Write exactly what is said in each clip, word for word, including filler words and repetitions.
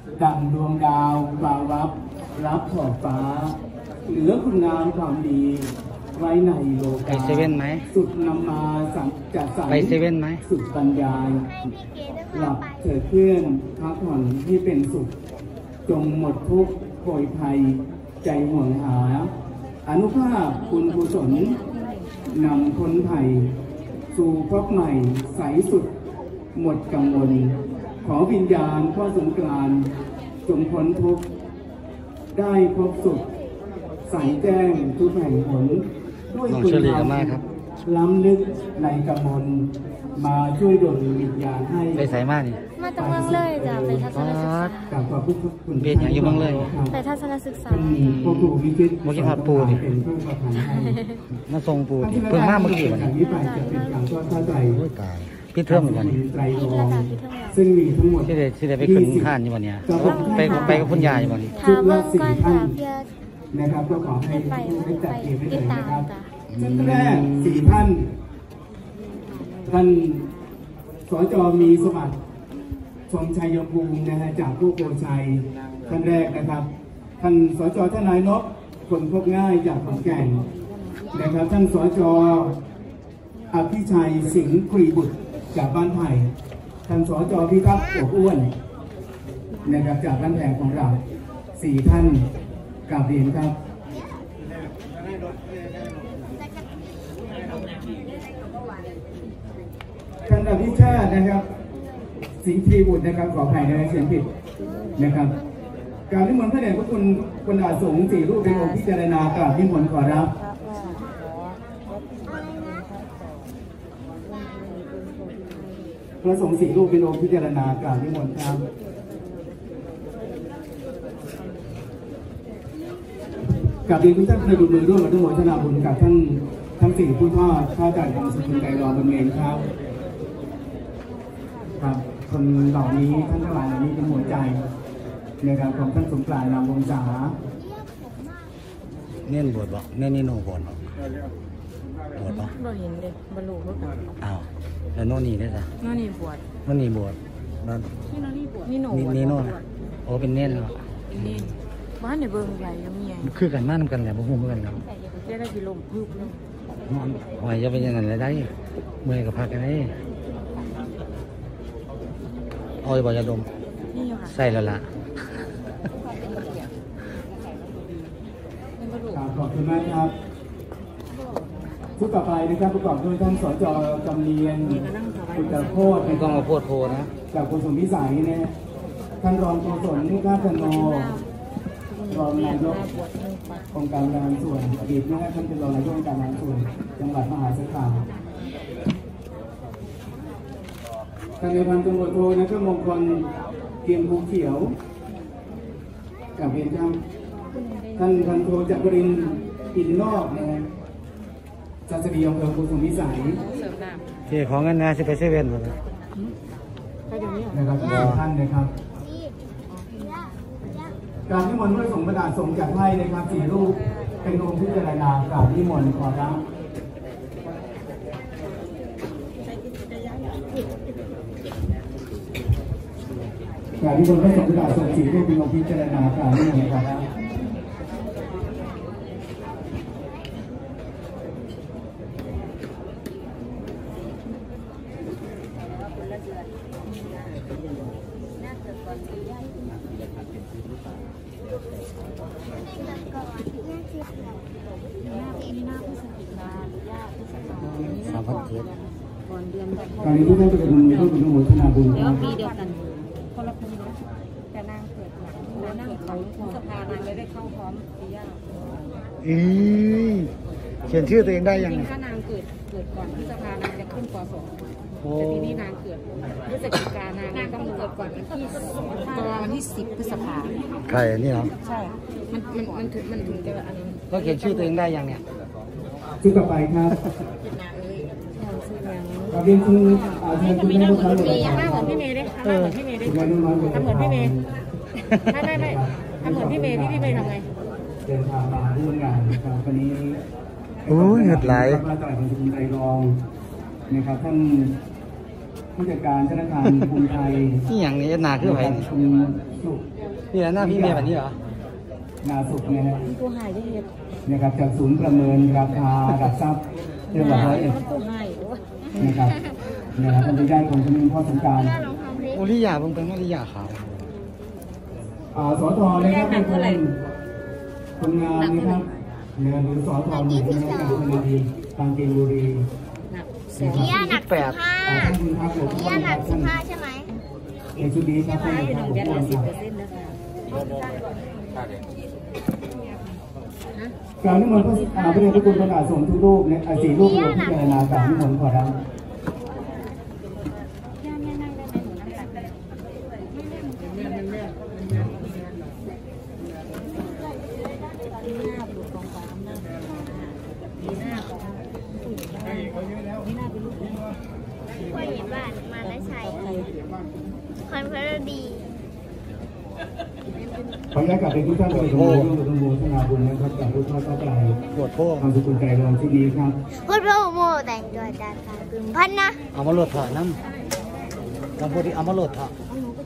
ดังดวงดาวกล่าวรับรับขอบฟ้าเหลือคุณงามความดีไว้ในโลกาไปเซเว่นไหมสุดนำมาสังจัดสรรไปเซเว่นไหมสุดบรรยายหลับเถิดเพื่อนพักผ่อนที่เป็นสุขจงหมดทุกข์โผยภัยใจห่วงหาอนุภาพคุณกุศลนำพ้นภัยสู่พบใหม่ใสสุดหมดกังวลขอวิญญาณพ่อสงกรานต์จงพ้นทุกข์ได้พบสุขใสแจ้งทุกแห่งผลด้วยคุณธรรมล้ำลึกในกมลมาช่วยดลวิญญาณให้ไปใส่มากนี่มาจากเมืองเลยจ้ะไปทัศนศึกษากับขอบคุณเบียดอย่างอยู่เมืองเลยไปทัศนศึกษาพ่อครูวิจิตรเมื่อกี้ผัดปูดิเป็นผู้ประพันธ์ให้มาส่งปูดิเพิ่งมากเมื่อกี้วันนี้นี้ไปจะเป็นการทอดผ้าไตรพี่เทิมเหมือนกันไตรรองซึ่งมีทั้งหมดที่เด็ที่เด็ไปขึ้นท่านอยู่วันนี้ไปไปกับคุณยายอยู่วันนี้ชุดละสี่ท่านนะครับก็ขอให้ผู้ได้จัดเก็บไว้เลยนะครับท่านแรกสี่ท่านท่านสจมีสมัครชมชัยภูมินะฮะจากผู้โกชัยท่านแรกนะครับท่านสจท่านนายนพคนพบง่ายจากขอนแก่นนะครับท่านสจอภิชัยสิงห์กรีบุตรจากบ้านไผ่ท่านสจพิทักษ์อบอ้วนนะครับจากบ้านแพงของเราสี่ท่านกราบเรียนครับท่านอภิชาตินะครับสิงห์กรีบุตรนะครับขออภัยในเสียงผิดนะครับกราบนิมนต์พระเดชพระคุณคุณอาสงฆ์สี่รูปเป็นองค์พิจารณากราบนิมนต์ขอรับพระสงฆ์สี่รูปเป็นองค์พิจารณากราบนิมนต์ครับกับเรียนทุกท่านในดูมือร่วมกับทุกหมอชนะบุญกับท่านทั้งสี่ผู้ทอดข้าจัดทำสุขุมใจรอบำเพ็ญครับครับคนเหล่านี้ท่านทั้งหลายเหล่านี้เป็นหัวใจนะครับของท่านสงกรานต์นามวงศาเน้นบวชบ่เน้นนี่โน่บวชบ่บวชบ่บ่เห็นเลยบรรลุเมื่อก่อนอ้าวแล้วโน่นี่ได้จ้ะโน่นี่บวชโน่นี่บวชนั่นที่โน่นี่บวชนี่โน่นี่โน่โอ้เป็นเน้นเหรอเป็นเน้นบ้านในเบิ่งใหญ่ยังมีไงคือกันมากนำกันแหละบ่ฮู้เหมือนกันครับจะได้กิโลพึบเลยนอนหอยจะเป็นยังไงได้เมื่อยกับพักกันได้เอาไปบ่ยาดมใส่แล้วล่ะขอบคุณมากครับชุดต่อไปนะครับประกอบด้วยท่านสจจำเรียนคุณตะโพดไม่ต้องมาโพดโพนะจากคุณสมพิสัยนะท่านรองโฆษกนุข้าธโนรองนายกองค์การงานส่วนอดีตนะท่านเป็นรองนายกองค์การงานส่วนจังหวัดมหาสารคามท่านในพันตำรวจโทนะครับมงคลเกียมภูเขียวกับเรียนท่านท่านพันโทจักรินทร์อินนอกนะฮะจัสดีอำเภอภูสมพิสัยที่ของเงินนะสิไปเซเว่นหมดเลยนะครับท่านนะครับการนิมนต์ด้วยสงฆ์ประดาสงฆ์จัดให้นะครับสี่รูปเป็นองค์พิจารณากราบนิมนต์ขอรับการนิมนต์ด้วยสงฆ์ประดาสงฆ์สี่รูปเป็นองค์พิจารณากราบนิมนต์ขอรับสามพันเจ็ดการนี้ทุกท่านจะเป็นมือต้องเป็นมือธนาบุญครับปีเดียวกันคนละปีแต่นางเกิดหลังแล้วนั่งของสภานางเลยได้เข้าพร้อมปีย่าอีเขียนชื่อตัวเองได้ยังไงถ้านางเกิดเกิดก่อนที่สภานางจะขึ้นป.สองแต่ทีนี้นางเกิดพฤศจิกานางต้องเกิดก่อนวันที่ประมาณวันที่สิบพฤษภาใครนี่เหรอใช่มันมันมันถึงมันถึงจะอันนี้ก็เขียนชื่อตัวเองได้ยังเนี่ยชื่อต่อไปครับเราเรียนคุณอาจารย์คุณแม่ลูกค้าเลยหน้าเหมือนพี่เมย์ได้หน้าเหมือนพี่เมย์ได้ทำเหมือนพี่เมย์ไม่ไม่ไม่ทำเหมือนพี่เมย์ที่พี่เมย์ทำไงเดินทางมาร่วมงานนะครับวันนี้โอ้ยเหตุไหลมาต่อยของคุณใจรองนะครับท่านผู้จัดการธนาคารกรุงไทยที่อย่างนี้นาคือไผ่คุณสุขนี่แหละหน้าพี่เมียแบบนี้เหรอนาสุขนะฮะตัวหายได้เห็ดนะครับจากศูนย์ประเมินราคาหลักทรัพย์เรื่องร้อยเอ็ดตัวหายโอ้ยนะครับนะครับท่านผู้ได้ของคุณพ่อสงการโอริยาผมเป็นโอริยาขาวอ่าสอทอนะครับเป็นคนคนงานนะครับเนี่ยหรือสอทอหนึ่งนะครับจากบุรีทางเกงบุรีหนักสสี่องสิบหนักแปสิดบห้าอ่าท่านคุณครับผมย่าหนักสิบห้าใช่ไหมในชุดนี้ครับท่านให้คน้รัอบ งผมแก๊สคละรับสิบเปอร์เซ็นต์นะคะกล่าวนิมนต์พระอ่าพระเดชพระคุณประกาศสงฆ์ทุกรูปเนี่ยอ่าสี่รูปรวมพิจารณากล่าวนิมนต์ขอรับพ่อเห็นบ้านมาแล้วใช้คอนเฟอร์ดีขออนุญาตกลับไปทุกท่านไปร่วมร่วมโมทนาบุญนะครับจากทุกท่านก็ใจปวดโพ่อความสุขใจรองที่นี้ครับพูดว่าโมแต่งตัวจากการกึ่งพันนะเอามาโหลดถอดน้ำลองพูดดิเอามาโหลดถอด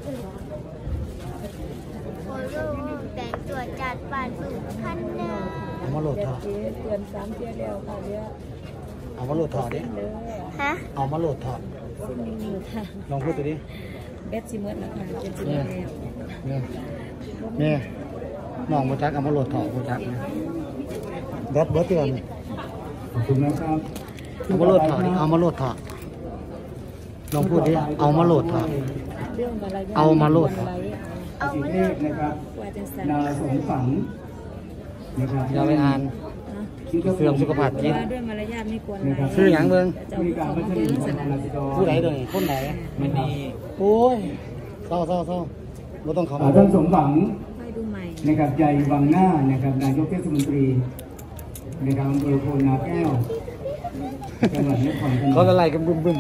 พูดว่าโมแต่งตัวจากป่านกึ่งพันนะเอามาโหลดถอดเตือนสามเที่ยวแล้วค่ะเดี๋ยวเอามาโหลดถอดดิฮะเอามาโหลดถอดนี่ค่ะลองพูดตัวดิเบสซิเมิร์ดนะคะเป็นซิเมิร์ดแล้วเนี่ยเนี่ยน้องมาจักเอามาโหลดถอดมาจักนะเบิร์ดเบิร์ดเตือนขอบคุณนะครับเอามาโหลดถอดดิเอามาโหลดถอดลองพูดดิเอามาโหลดถอดเรื่องอะไรเอามาโหลดถอดเอาสีมาเทพนะครับว่าจังสันนาสมฝังนะครับอย่าไปอ่านเสื่อมสุขภาพจิตว่าด้วยมารยาทไม่ควรไล่ชื่อหยังเบิ่งเจ้าของเบิ้งสนามผู้ไหนตัวนี้คนไหนมันดีโอ้ยเศร้าเศร้าเศร้าเราต้องเขาอ่าท่านสมหวังไปดูใหม่นะครับใหญ่วังหน้านะครับนายกเทศมนตรีนะครับอำเภอโพนาแก้วจังหวัดนครพนมเขาจะไล่กันบึ้มบึ้ม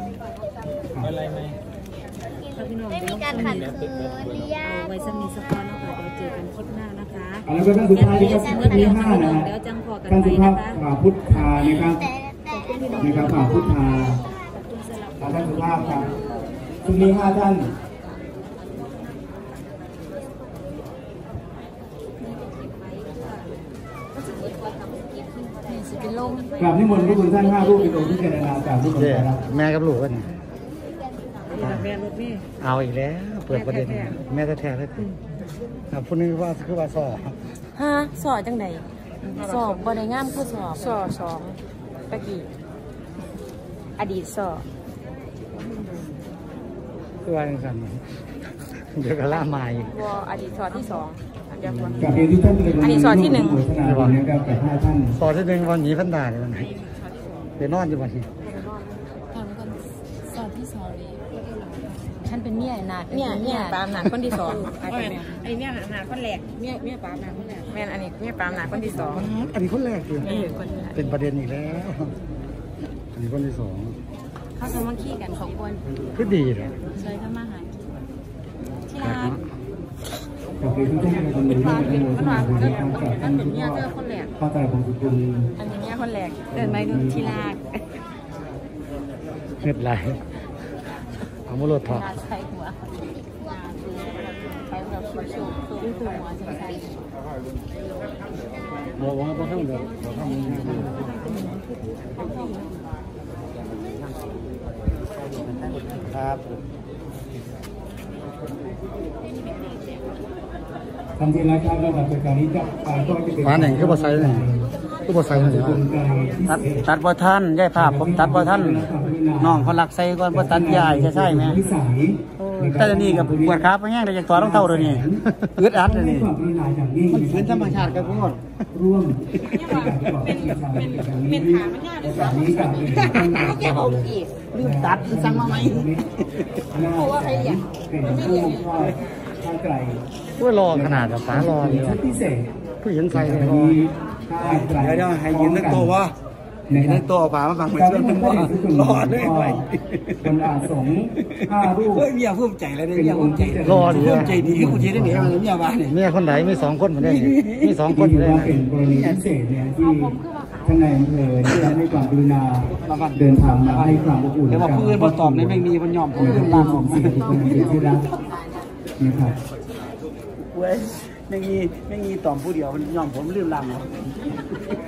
ไม่มีการขัดขืนดิยาเอาไว้สักนิดสักตอนนะคะเดี๋ยวเจอกันคลิปหน้านะคะอันนั้นก็ท่านสุภาพที่ครับท่านที่ห้านะฮะเดี๋ยวจังพอกันท่านไปสุภานะพคะฝ่าพุทธานะครับแต่แต่นะครับฝ่าพุทธาอ่าท่านสุภาพครับชุดนี้ห้าท่านเป็นลมกราบนิมนต์พระคุณท่านห้ารูปเป็นองค์พิจารณากราบนิมนเจ๊ต์ครับแม่กับลูกกันแม่รถนี่เอาอีกแล้ว เปิดประเด็นแม่แท้ๆเลยครับพูดนึงว่าคือว่าสอฮะสอบจังไดสอบบริงามคือสอบสอสองตะกี้อดีตสอคือว่าอย่างนั้นเดี๋ยวก็ล่ามาอีกวออดีตสอบที่สองอันเดียวกันกราบเรียนทุกท่านเป็นอันนี้สอนที่หนึ่งโมทนาบุญนะครับกับห้าท่านสอที่หนึ่งวันหนีพันดาเลยวันนี้ไปนอนอยู่วันนี้ทำกันสอบที่สองเลยฉันเป็นเมียนาดเมียเมียปามนาดคนที่สองอันนี้ไอ้เนี่ยหนาคนแหลกเมียเมียปามหนาคนแหลกแม่นอันนี้เมียปามนาดคนที่สองอันนี้คนแรกเลยเออคนนี้เป็นประเด็นอีกแล้ว อันนี้คนที่สองเขาสมัครขี้กันเขาควรคือดีเลยใช้ทำมาหาที่ครัร้าบนกราบเรียนทุกท่านเป็นคนมันที่วานเป็นเป็นโมทมันนาบุญนะครับกับท่านวานมันเป็นผู้เมียว่าเจอคนแหลกเข้าใจของสุขุลอันนี้เมียคนแหลกเดินไปดูที่ร้านเงิดไหลเอามาโหลดถอดร้านใส่หัวใส่แบบชุบชุบชุบหัวใส่บอกว่าพอเข้าเดี๋ยวพอเข้าครับทำทีละครับแล้วจากการนี้จะอ่าก็จะเป็นฟ้าหนึ่งคือบ่ใส่เลยคือบ่ใส่เลยสุขุลใจพิตัดเศษตัดบ่ท่านย่ายภาพผมตัดบ่ท่านน้องเขารักใส่ก่อนบ่ตัดยายใช่ใช่ไหมพิสัยแต่เดี๋ยวนี้กับปวดขาไปแห้งได้จากตัวต้องเท่าเดี๋ยวนี้อึดอัดเดี๋ยวนี้ความปรารถนาอย่างยิ่งมันเป็นธรรมชาติกับพวกร่วมในการประกอบพิธีกรรมในการนี้โอกาสนี้กับเป็นท่านลืมตัดสั่งมาไหมเพราะว่าใครอยากเป็นผู้ทอดข้าวไก่ว่ารอขนาดกับฟ้ารอเลยชุดพิเศษผู้หญิงใส่เลยมีข้าวไก่เดี๋ยวเดี๋ยวให้ยืนนักตัววะยืนนักตัวฝามาบังไปการเชื่อที่มมักัน นได้ว่าทุกคนรอเลยไปคนอาสงฆ์ห้ารูปเฮ้ยเมียภูมิใจเลยเนี่ยเมียภูมิใจรอดิภูมิใจดีภูมิใจได้เหนียวเมียบ้านเนี่ยเมียคนไหนมีสองคนเหมือนได้มีสองคนที่เหมือนว่าได้เป็นกรณีพิเศษเนี่ยที่ทท่านนายอำเภอที่ให้ความกรุณาเดินทางมาให้ความอบอุ่นเดี๋ยวว่าผู้อื่นบ่ตอบในไม่มีมันยอมผมนะคเรื่รัอบ งผู้ราวของสิ่งที่คนเป็นที่รักนะครับเว้ยไม่มีไม่มีตอบผู้เดียวมันยอมผมเรื่องราว